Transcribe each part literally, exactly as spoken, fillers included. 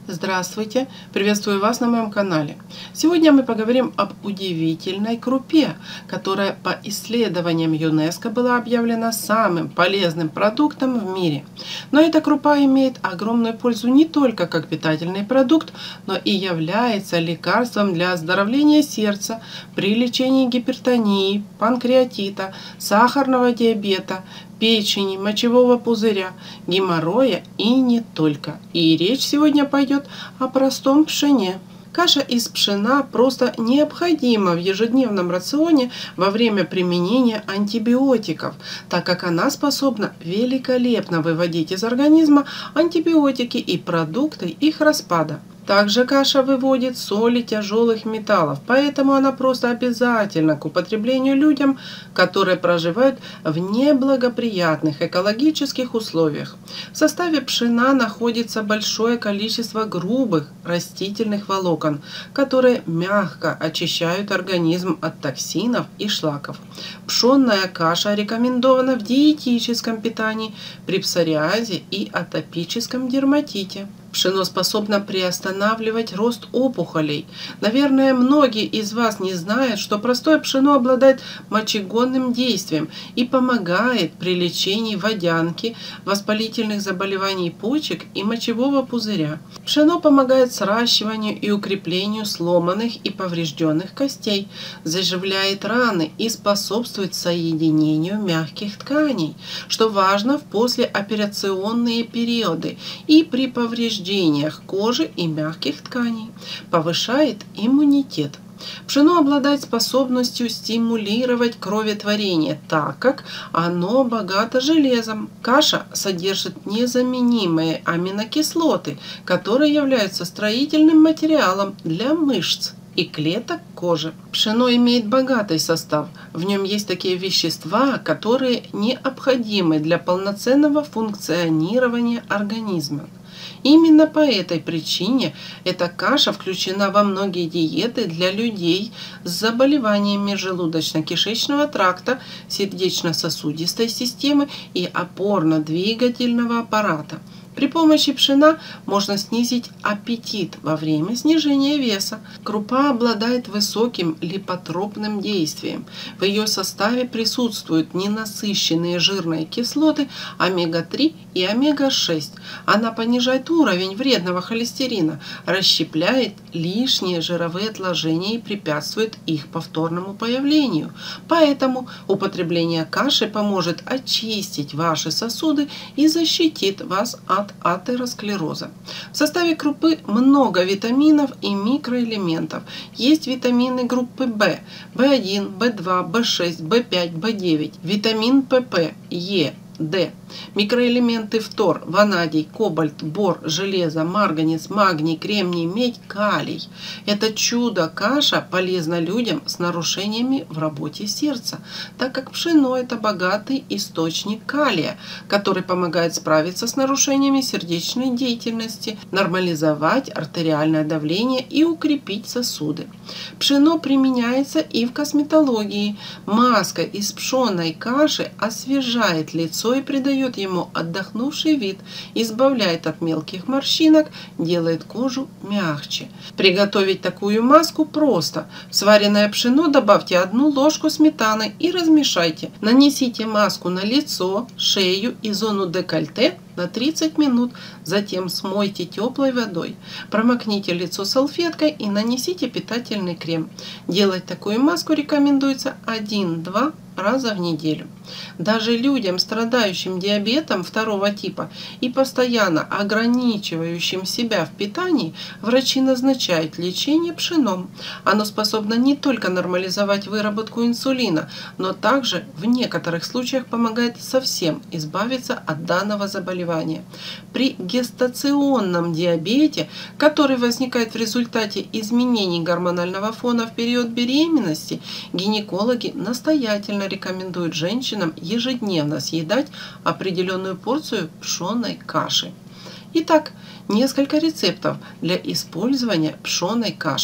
Здравствуйте! Приветствую вас на моем канале. Сегодня мы поговорим об удивительной крупе, которая по исследованиям ЮНЕСКО была объявлена самым полезным продуктом в мире. Но эта крупа имеет огромную пользу не только как питательный продукт, но и является лекарством для оздоровления сердца, при лечении гипертонии, панкреатита, сахарного диабета, печени, мочевого пузыря, геморроя и не только. И речь сегодня пойдет о простом пшене. Каша из пшена просто необходима в ежедневном рационе во время применения антибиотиков, так как она способна великолепно выводить из организма антибиотики и продукты их распада. Также каша выводит соли тяжелых металлов, поэтому она просто обязательна к употреблению людям, которые проживают в неблагоприятных экологических условиях. В составе пшена находится большое количество грубых растительных волокон, которые мягко очищают организм от токсинов и шлаков. Пшенная каша рекомендована в диетическом питании при псориазе и атопическом дерматите. Пшено способно приостанавливать рост опухолей. Наверное, многие из вас не знают, что простое пшено обладает мочегонным действием и помогает при лечении водянки, воспалительных заболеваний почек и мочевого пузыря. Пшено помогает сращиванию и укреплению сломанных и поврежденных костей, заживляет раны и способствует соединению мягких тканей, что важно в послеоперационные периоды и при повреждении кожи и мягких тканей, повышает иммунитет. Пшено обладает способностью стимулировать кроветворение, так как оно богато железом. Каша содержит незаменимые аминокислоты, которые являются строительным материалом для мышц и клеток кожи. Пшено имеет богатый состав. В нем есть такие вещества, которые необходимы для полноценного функционирования организма. Именно по этой причине эта каша включена во многие диеты для людей с заболеваниями желудочно-кишечного тракта, сердечно-сосудистой системы и опорно-двигательного аппарата. При помощи пшена можно снизить аппетит во время снижения веса. Крупа обладает высоким липотропным действием. В ее составе присутствуют ненасыщенные жирные кислоты омега три и омега шесть. Она понижает уровень вредного холестерина, расщепляет лишние жировые отложения и препятствует их повторному появлению. Поэтому употребление каши поможет очистить ваши сосуды и защитит вас от атеросклероза. В составе крупы много витаминов и микроэлементов. Есть витамины группы В, В один, В два, В шесть, В пять, В девять, витамин ПП, Е, Д, микроэлементы фтор, ванадий, кобальт, бор, железо, марганец, магний, кремний, медь, калий. Это чудо-каша полезна людям с нарушениями в работе сердца, так как пшено – это богатый источник калия, который помогает справиться с нарушениями сердечной деятельности, нормализовать артериальное давление и укрепить сосуды. Пшено применяется и в косметологии. Маска из пшеной каши освежает лицо и придает ему отдохнувший вид, избавляет от мелких морщинок, делает кожу мягче. Приготовить такую маску просто. В сваренное пшено добавьте одну ложку сметаны и размешайте. Нанесите маску на лицо, шею и зону декольте на тридцать минут, затем смойте теплой водой. Промокните лицо салфеткой и нанесите питательный крем. Делать такую маску рекомендуется один-два раза в неделю. Даже людям, страдающим диабетом второго типа и постоянно ограничивающим себя в питании, врачи назначают лечение пшеном. Оно способно не только нормализовать выработку инсулина, но также в некоторых случаях помогает совсем избавиться от данного заболевания. При гестационном диабете, который возникает в результате изменений гормонального фона в период беременности, гинекологи настоятельно рекомендуют женщинам ежедневно съедать определенную порцию пшеной каши. Итак, несколько рецептов для использования пшеной каши.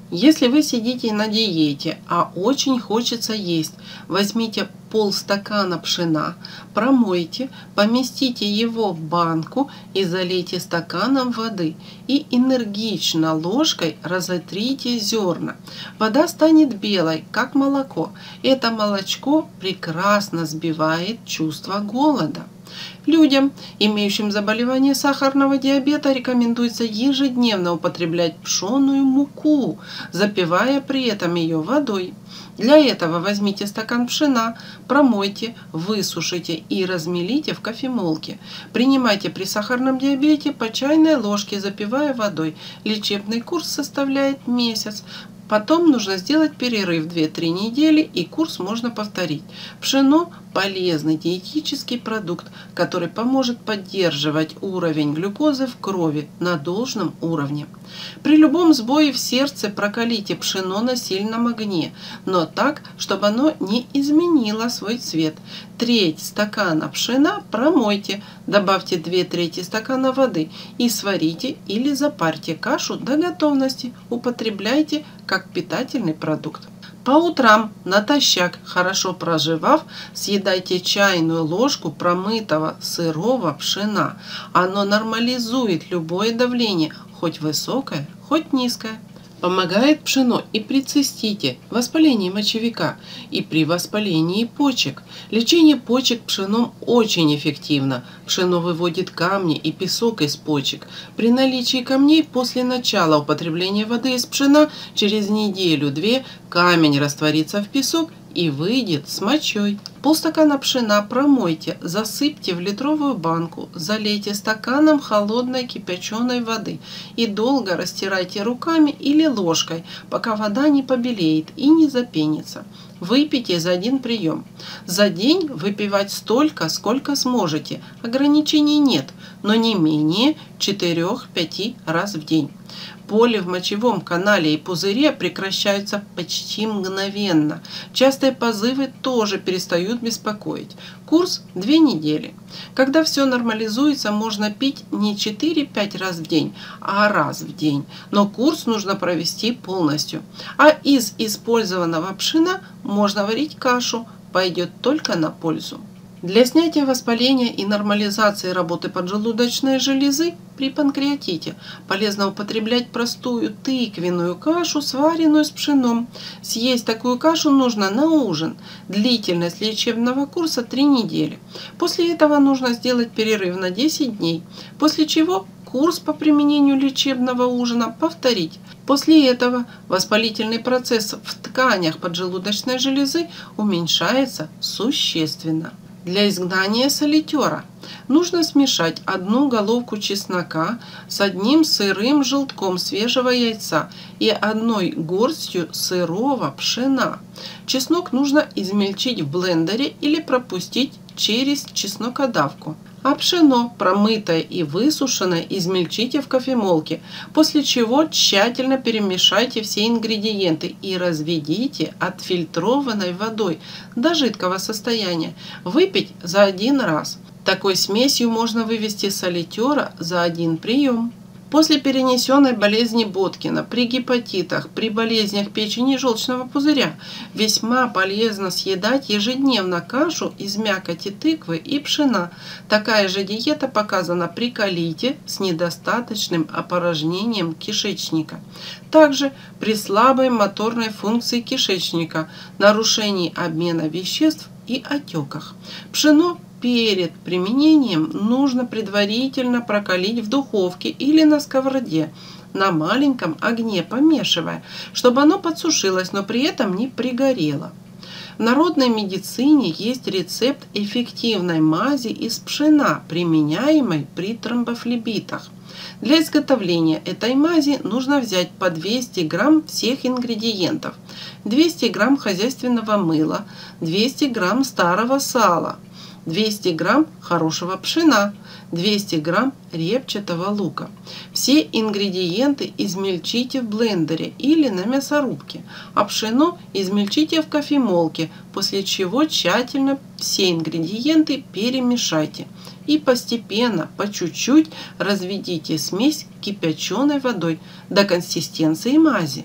Если вы сидите на диете, а очень хочется есть, возьмите полстакана пшена, промойте, поместите его в банку и залейте стаканом воды и энергично ложкой разотрите зерна. Вода станет белой, как молоко. Это молочко прекрасно сбивает чувство голода. Людям, имеющим заболевание сахарного диабета, рекомендуется ежедневно употреблять пшенную муку, запивая при этом ее водой. Для этого возьмите стакан пшена, промойте, высушите и размелите в кофемолке. Принимайте при сахарном диабете по чайной ложке, запивая водой. Лечебный курс составляет месяц. Потом нужно сделать перерыв две-три недели, и курс можно повторить. Пшено – полезный диетический продукт, который поможет поддерживать уровень глюкозы в крови на должном уровне. При любом сбое в сердце прокалите пшено на сильном огне, но так, чтобы оно не изменило свой цвет. Треть стакана пшена промойте, добавьте две трети стакана воды и сварите или запарьте кашу до готовности. Употребляйте как питательный продукт. По утрам натощак, хорошо прожевав, съедайте чайную ложку промытого сырого пшена. Оно нормализует любое давление, хоть высокое, хоть низкое. Помогает пшено и при цистите, воспалении мочевика, и при воспалении почек. Лечение почек пшеном очень эффективно. Пшено выводит камни и песок из почек. При наличии камней после начала употребления воды из пшена через неделю-две камень растворится в песок и выйдет с мочой. Полстакана пшена промойте, засыпьте в литровую банку, залейте стаканом холодной кипяченой воды и долго растирайте руками или ложкой, пока вода не побелеет и не запенится. Выпейте за один прием. За день выпивать столько, сколько сможете. Ограничений нет, но не менее четырёх-пяти раз в день. Боли в мочевом канале и пузыре прекращаются почти мгновенно. Частые позывы тоже перестают беспокоить. Курс две недели. Когда все нормализуется, можно пить не четыре-пять раз в день, а раз в день. Но курс нужно провести полностью. А из использованного пшена можно варить кашу, пойдет только на пользу. Для снятия воспаления и нормализации работы поджелудочной железы при панкреатите полезно употреблять простую тыквенную кашу, сваренную с пшеном. Съесть такую кашу нужно на ужин. Длительность лечебного курса три недели. После этого нужно сделать перерыв на десять дней, после чего курс по применению лечебного ужина повторить. После этого воспалительный процесс в тканях поджелудочной железы уменьшается существенно. Для изгнания солитера нужно смешать одну головку чеснока с одним сырым желтком свежего яйца и одной горстью сырого пшена. Чеснок нужно измельчить в блендере или пропустить через чеснокодавку. А пшено, промытое и высушенное, измельчите в кофемолке, после чего тщательно перемешайте все ингредиенты и разведите отфильтрованной водой до жидкого состояния. Выпить за один раз. Такой смесью можно вывести солитера за один прием. После перенесенной болезни Боткина, при гепатитах, при болезнях печени и желчного пузыря весьма полезно съедать ежедневно кашу из мякоти тыквы и пшена. Такая же диета показана при колите с недостаточным опорожнением кишечника. Также при слабой моторной функции кишечника, нарушении обмена веществ и отеках. Пшено перед применением нужно предварительно прокалить в духовке или на сковороде на маленьком огне, помешивая, чтобы оно подсушилось, но при этом не пригорело. В народной медицине есть рецепт эффективной мази из пшена, применяемой при тромбофлебитах. Для изготовления этой мази нужно взять по двести грамм всех ингредиентов: двести грамм хозяйственного мыла, двести грамм старого сала, двести грамм хорошего пшена, двести грамм репчатого лука. Все ингредиенты измельчите в блендере или на мясорубке, а пшено измельчите в кофемолке, после чего тщательно все ингредиенты перемешайте и постепенно, по чуть-чуть разведите смесь кипяченой водой до консистенции мази.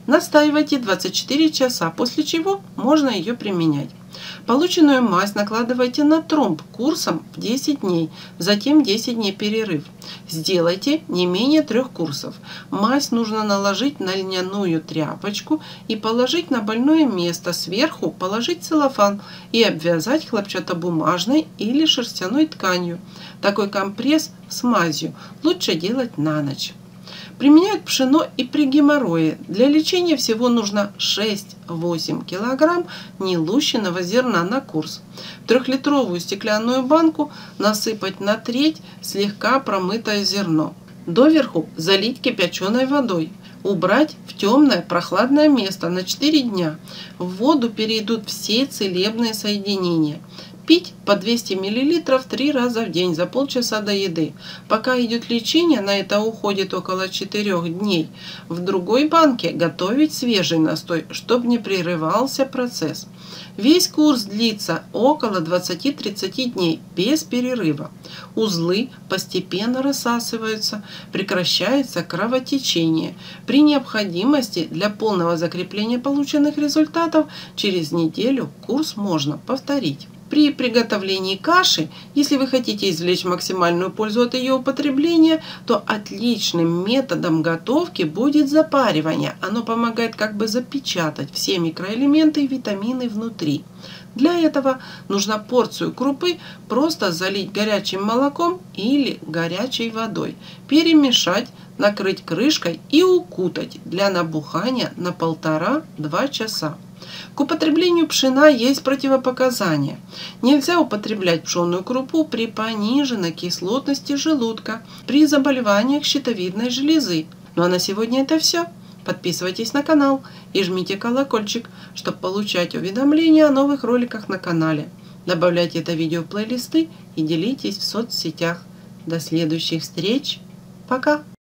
Настаивайте двадцать четыре часа, после чего можно ее применять. Полученную мазь накладывайте на тромб курсом в десять дней, затем десять дней перерыв. Сделайте не менее трех курсов. Мазь нужно наложить на льняную тряпочку и положить на больное место. Сверху положить целлофан и обвязать хлопчатобумажной или шерстяной тканью. Такой компресс с мазью лучше делать на ночь. Применяют пшено и при геморрое. Для лечения всего нужно шесть-восемь килограмм нелущенного зерна на курс. В трехлитровую стеклянную банку насыпать на треть слегка промытое зерно. Доверху залить кипяченой водой. Убрать в темное прохладное место на четыре дня. В воду перейдут все целебные соединения. Пить по двести миллилитров три раза в день за полчаса до еды. Пока идет лечение, на это уходит около четырёх дней. В другой банке готовить свежий настой, чтобы не прерывался процесс. Весь курс длится около двадцати-тридцати дней без перерыва. Узлы постепенно рассасываются, прекращается кровотечение. При необходимости для полного закрепления полученных результатов через неделю курс можно повторить. При приготовлении каши, если вы хотите извлечь максимальную пользу от ее употребления, то отличным методом готовки будет запаривание. Оно помогает как бы запечатать все микроэлементы и витамины внутри. Для этого нужно порцию крупы просто залить горячим молоком или горячей водой, перемешать, накрыть крышкой и укутать для набухания на полтора-два часа. К употреблению пшена есть противопоказания. Нельзя употреблять пшенную крупу при пониженной кислотности желудка, при заболеваниях щитовидной железы. Ну а на сегодня это все. Подписывайтесь на канал и жмите колокольчик, чтобы получать уведомления о новых роликах на канале. Добавляйте это видео в плейлисты и делитесь в соцсетях. До следующих встреч. Пока!